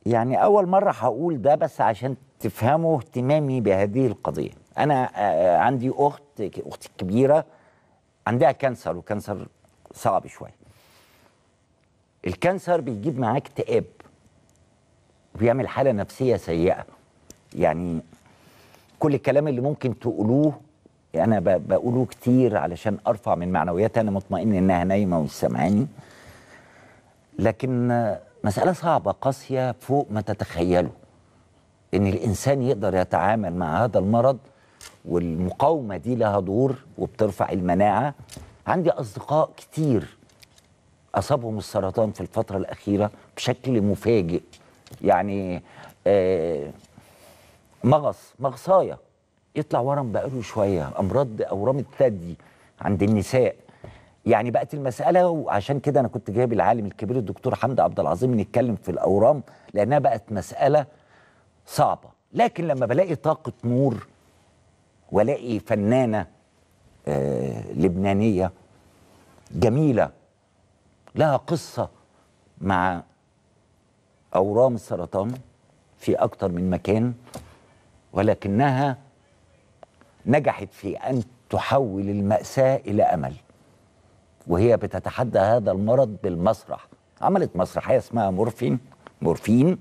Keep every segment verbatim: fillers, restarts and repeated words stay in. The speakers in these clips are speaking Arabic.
يعني أول مرة هقول ده بس عشان تفهموا اهتمامي بهذه القضية. أنا آه، عندي أخت، أختي الكبيرة عندها كانسر، وكانسر صعب شوية. الكانسر بيجيب معاه اكتئاب وبيعمل حالة نفسية سيئة. يعني كل الكلام اللي ممكن تقولوه أنا ب- بقوله كتير علشان أرفع من معنوياتها. أنا مطمئن إنها نايمة ومش سامعاني، لكن آه، مسألة صعبة قاسية فوق ما تتخيلوا. ان الانسان يقدر يتعامل مع هذا المرض، والمقاومه دي لها دور وبترفع المناعه. عندي اصدقاء كتير اصابهم السرطان في الفتره الاخيره بشكل مفاجئ. يعني آه مغص مغصايه يطلع ورم بقاله شويه، امراض اورام الثدي عند النساء. يعني بقت المساله، وعشان كده انا كنت جايب العالم الكبير الدكتور حمدي عبد العظيم نتكلم في الاورام، لانها بقت مساله صعبة. لكن لما بلاقي طاقة نور والاقي فنانة آه لبنانية جميلة لها قصة مع أورام السرطان في أكتر من مكان، ولكنها نجحت في أن تحول المأساة إلى أمل، وهي بتتحدى هذا المرض بالمسرح. عملت مسرحية اسمها مورفين مورفين.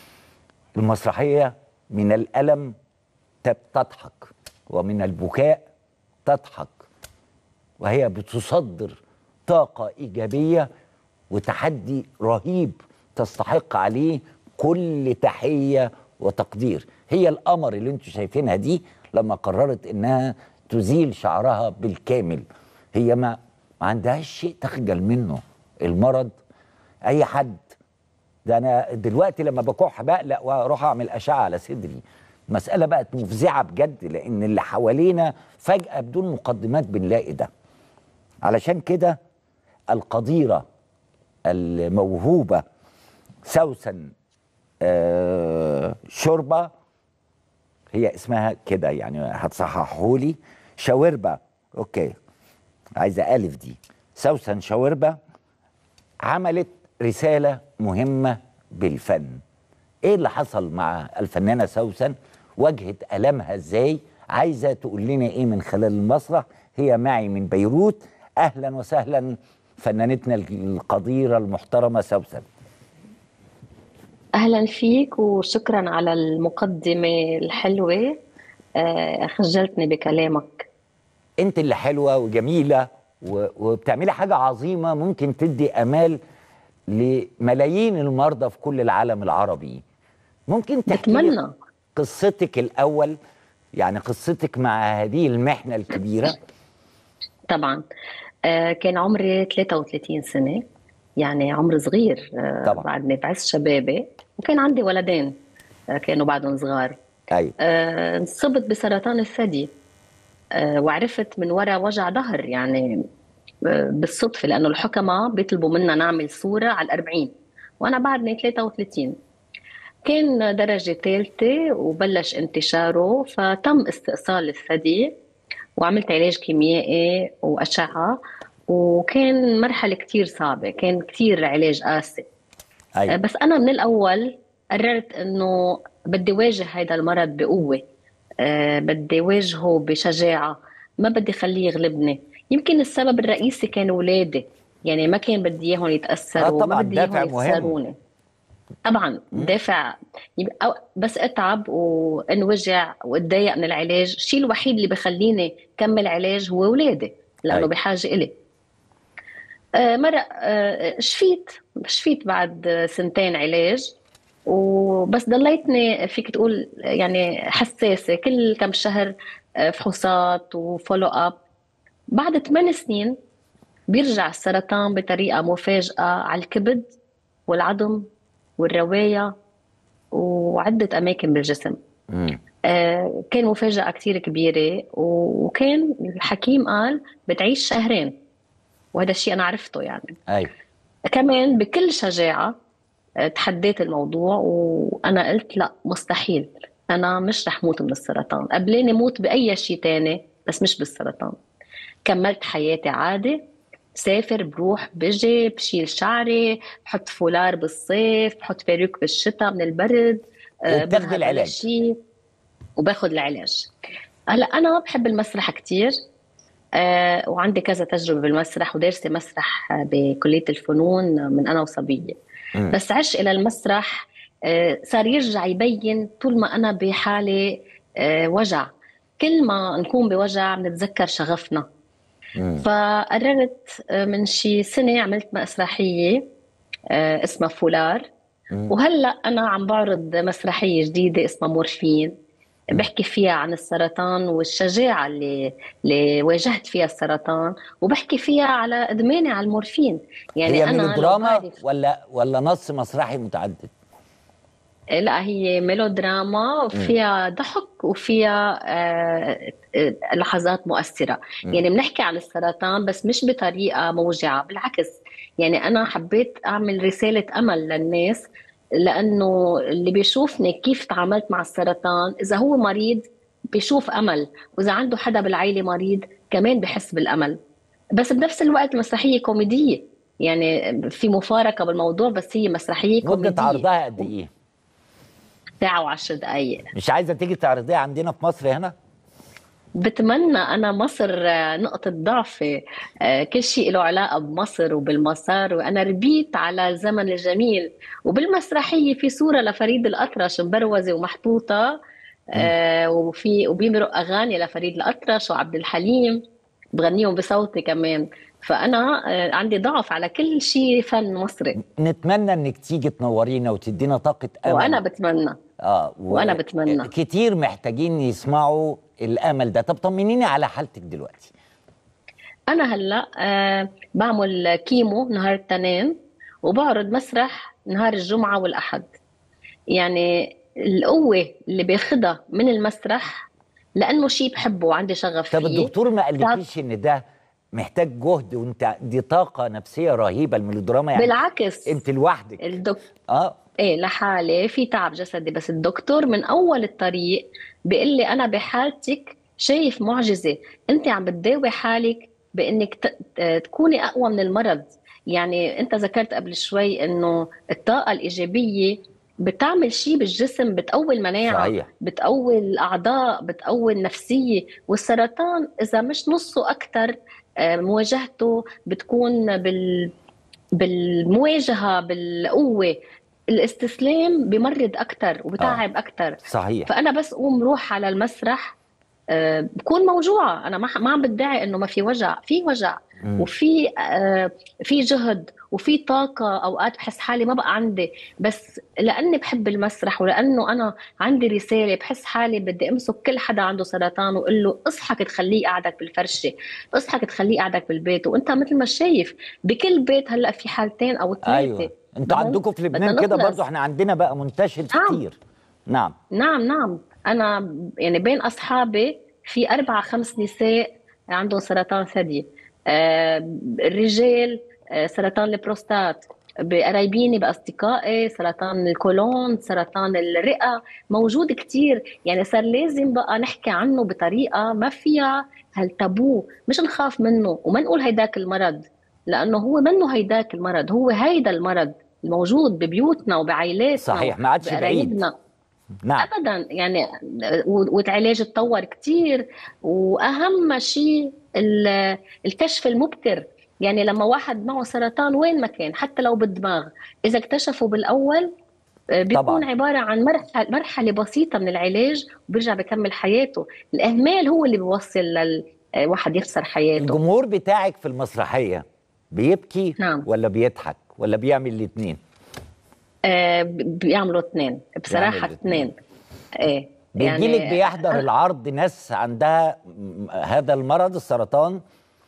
المسرحية من الألم تب- تضحك، ومن البكاء تضحك، وهي بتصدر طاقة إيجابية وتحدي رهيب تستحق عليه كل تحية وتقدير. هي القمر اللي انتوا شايفينها دي لما قررت انها تزيل شعرها بالكامل، هي ما ما عندهاش شيء تخجل منه. المرض اي حد، ده انا دلوقتي لما بكح بقلق واروح اعمل اشعه على صدري. مساله بقت مفزعه بجد، لان اللي حوالينا فجاه بدون مقدمات بنلاقي ده. علشان كده القديره الموهوبه سوسن آه شوربه، هي اسمها كده يعني، هتصححهولي شاوربا. اوكي، عايزه الف دي. سوسن شاوربا عملت رسالة مهمة بالفن. ايه اللي حصل مع الفنانة سوسن؟ واجهت ألمها ازاي؟ عايزة تقول لنا ايه من خلال المسرح؟ هي معي من بيروت. اهلا وسهلا فنانتنا القديرة المحترمة سوسن. أهلا فيك وشكرا على المقدمة الحلوة. آه، خجلتني بكلامك. انت اللي حلوة وجميلة و- وبتعملي حاجة عظيمة ممكن تدي امال لملايين المرضى في كل العالم العربي. ممكن تحكي لي بتمنى. قصتك الأول؟ يعني قصتك مع هذه المحنة الكبيرة. طبعا. آه، كان عمري ثلاثة وثلاثين سنة، يعني عمر صغير، آه، طبعا. بعدني بعز شبابي. وكان عندي ولدين، آه، كانوا بعدهم صغار. أيوة. آه، انصبت بسرطان الثدي. آه، وعرفت من وراء وجع ظهر يعني، آه، بالصدفة، لأنه الحكمة بيطلبوا منا نعمل صورة على الأربعين، وأنا بعدني ثلاثة وثلاثين. كان درجة ثالثة وبلش انتشاره، فتم استئصال الثدي وعملت علاج كيميائي وأشعة. وكان مرحلة كتير صعبة، كان كتير علاج قاسي. أيوة. بس أنا من الأول قررت إنه بدي واجه هذا المرض بقوة. أه بدي واجهه بشجاعة، ما بدي خليه يغلبني. يمكن السبب الرئيسي كان ولادي، يعني ما كان بدي إياهم اه يتأثروا، ما طبعا، بدي إياهم دافع مهم. يخسروني. طبعا مم. دافع. يبقى أو- بس اتعب وانوجع واتضايق من العلاج، الشيء الوحيد اللي بخليني كمل علاج هو اولادي، لانه أيوة. بحاجه الي. آه، مرة آه، شفيت شفيت بعد آه، سنتين علاج. وبس ضليتني فيك تقول يعني حساسة كل كم شهر، آه، فحوصات وفولو اب. بعد ثمان سنين بيرجع السرطان بطريقة مفاجئة على الكبد والعظم والرواية وعدة أماكن بالجسم. مم. آه، كان مفاجأة كتير كبيرة، وكان الحكيم قال بتعيش شهرين، وهذا الشيء أنا عرفته يعني. أيوة. كمان بكل شجاعة آه، تحديت الموضوع، وأنا قلت لا، مستحيل، أنا مش رح موت من السرطان، قبلاني موت بأي شيء تاني بس مش بالسرطان. كملت حياتي عادي. سافر بروح بجي بشيل شعري، بحط فولار بالصيف، بحط بيروك بالشتاء من البرد، آه، وبتاخدي بظهر ولا العلاج؟ شيء، وباخذ العلاج. هلا انا بحب المسرح كتير، آه، وعندي كذا تجربة بالمسرح، ودارسة مسرح آه، بكلية الفنون من أنا وصبية. مم. بس عشق إلى المسرح آه، صار يرجع يبين طول ما أنا بحالة آه، وجع. كل ما نكون بوجع بنتذكر شغفنا. مم. فقررت آه، من شي سنة عملت مسرحية آه، اسمها فولار. مم. وهلأ أنا عم بعرض مسرحية جديدة اسمها مورفين، مم. بحكي فيها عن السرطان والشجاعة اللي, اللي واجهت فيها السرطان، وبحكي فيها على إدماني على المورفين. يعني هي أنا لو ميلودراما بعرف. ولا ولا نص مسرحي متعدد؟ لا، هي ميلودراما مم. وفيها ضحك وفيها آه، آه، لحظات مؤثرة. مم. يعني بنحكي عن السرطان بس مش بطريقة موجعة، بالعكس. يعني أنا حبيت أعمل رسالة أمل للناس، لأنه اللي بيشوفني كيف تعاملت مع السرطان، إذا هو مريض بيشوف أمل، وإذا عنده حدا بالعيلة مريض كمان بحس بالأمل. بس بنفس الوقت مسرحية كوميدية، يعني في مفارقة بالموضوع، بس هي مسرحية مدة كوميدية. عرضها قد ايه؟ ساعة وعشر دقايق. مش عايزة تيجي تعرضيها عندنا في مصر هنا؟ بتمنى. أنا مصر آه، نقطة ضعفي، آه، كل شيء له علاقة بمصر وبالمسار، وأنا ربيت على الزمن الجميل. وبالمسرحية في صورة لفريد الأطرش مبروزة ومحطوطة، مم. آه، وفي وبيمرق أغاني لفريد الأطرش وعبد الحليم، بغنيهم بصوتي كمان. فأنا آه، عندي ضعف على كل شيء فن مصري. نتمنى انك تيجي تنورينا وتدينا طاقة وأنا امل. بتمنى. اه، وأنا بتمنى. وكتير محتاجين يسمعوا الامل ده. طب طمنيني على حالتك دلوقتي. أنا هلأ آه بعمل كيمو نهار الاثنين، وبعرض مسرح نهار الجمعة والأحد. يعني القوة اللي باخدها من المسرح، لأنه شيء بحبه وعندي شغف طب فيه. الدكتور ما بتعط- قالكيش ان ده محتاج جهد، وانت دي طاقة نفسية رهيبة الميلودراما يعني؟ بالعكس. انت لوحدك. الدك... اه. ايه، لحالي في تعب جسدي، بس الدكتور من أول الطريق بيقول لي أنا بحالتك شايف معجزة. أنت عم بتداوي حالك بأنك ت... ت- تكوني أقوى من المرض. يعني أنت ذكرت قبل شوي أنه الطاقة الإيجابية بتعمل شيء بالجسم، بتقوي المناعة، صحيح. بتقوي الأعضاء، بتقوي النفسية. والسرطان إذا مش نصه أكتر، آه، مواجهته بتكون بال بالمواجهة بالقوة. الاستسلام بمرض أكتر اه، وبتعب أكتر. صحيح. فأنا بس قوم روح على المسرح، آه، بكون موجوعة. أنا ما ما عم بدعي إنه ما في وجع، في وجع، مم. وفي آه، في جهد، وفي طاقة. أوقات بحس حالي ما بقى عندي، بس لأني بحب المسرح ولأنه أنا عندي رسالة، بحس حالي بدي أمسك كل حدا عنده سرطان وأقول له اصحك تخليه قعدك بالفرشة، اصحك تخليه قعدك بالبيت. وأنت مثل ما شايف بكل بيت هلأ في حالتين أو ثلاثة. ايوه، انتوا بدنا عندكم في بدنا لبنان كده برضو، نخلص. احنا عندنا بقى منتشر نعم. كتير. نعم. نعم نعم. أنا يعني بين أصحابي في أربعة خمس نساء عندهم سرطان ثدي، آه، الرجال آه، سرطان البروستات، بقرايبيني بأصدقائي سرطان الكولون، سرطان الرئة موجود كتير. يعني صار لازم بقى نحكي عنه بطريقة ما فيها هالتابو، مش نخاف منه وما نقول هيداك المرض، لأنه هو منه هيداك المرض، هو هيدا المرض الموجود ببيوتنا وبعائلاتنا صحيح، ما عادش بعيد. وبقرايبنا. نعم. ابدا يعني. والعلاج اتطور كتير، واهم شيء ال- الكشف المبكر. يعني لما واحد معه سرطان وين ما كان، حتى لو بالدماغ، اذا اكتشفوا بالاول آه، بيكون طبعا. عباره عن مرحله مرحله بسيطه من العلاج، وبيرجع بيكمل حياته. الاهمال هو اللي بيوصل للواحد يخسر حياته. الجمهور بتاعك في المسرحية بيبكي نعم. ولا بيضحك ولا بيعمل الاتنين؟ آه، بيعملوا اثنين بيعمل بصراحه، الاتنين. اثنين. ايه بيجيلك يعني. بيحضر العرض ناس عندها م- هذا المرض السرطان؟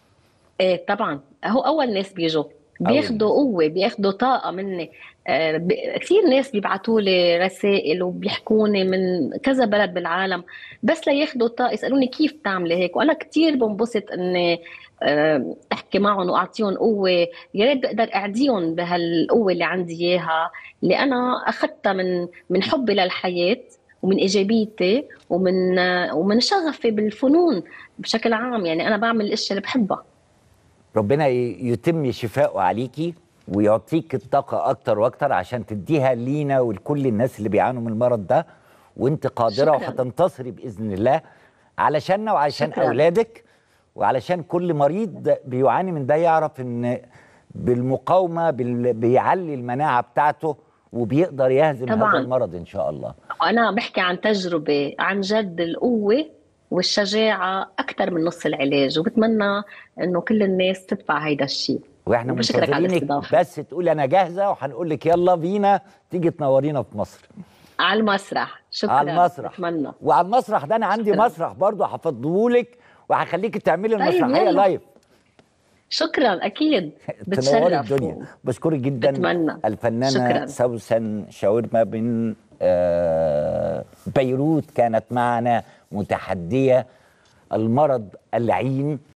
ايه طبعا، هو اول ناس بيجوا اول بياخدوا ناس. قوه، بياخدوا طاقه مني. آه، ب- كثير ناس بيبعتوا لي رسائل وبيحكوني من كذا بلد بالعالم، بس لياخدوا طاقه، يسالوني كيف بتعملي هيك. وانا كثير بنبسط اني آه، احكي معهم واعطيهم قوه. يا ريت بقدر اعديهم بهالقوه اللي عندي اياها، اللي انا اخذتها من من حبي للحياه، ومن ايجابيتي، ومن آه، ومن شغفي بالفنون بشكل عام. يعني انا بعمل الاشياء اللي بحبها. ربنا ي- يتم شفاؤه عليكي ويعطيك الطاقة أكتر وأكتر عشان تديها لينا ولكل الناس اللي بيعانوا من المرض ده، وأنت قادرة شكرا. وهتنتصري بإذن الله علشاننا وعشان شكراً. أولادك، وعلشان كل مريض بيعاني من ده يعرف إن بالمقاومة بال- بيعلي المناعة بتاعته وبيقدر يهزم هذا طبعاً. المرض إن شاء الله. وأنا بحكي عن تجربة، عن جد القوة والشجاعة أكثر من نص العلاج، وبتمنى إنه كل الناس تتبع هيدا الشيء. واحنا وبشكرك على منتظرينك الاستضافة. بس تقولي أنا جاهزة وهنقول لك يلا بينا تيجي تنورينا في مصر. على المسرح. شكرا. على المسرح. بتمنى. وعلى المسرح ده انا عندي شكراً. مسرح برضه هفضهولك وهخليكي تعملي طيب المسرحيه يلا. لايف. شكرا أكيد. تنوري بتشرف. الدنيا. بشكرك جدا. بتمنى. الفنانه شكراً. سوسن شاورما من آه، بيروت كانت معنا متحديه المرض اللعين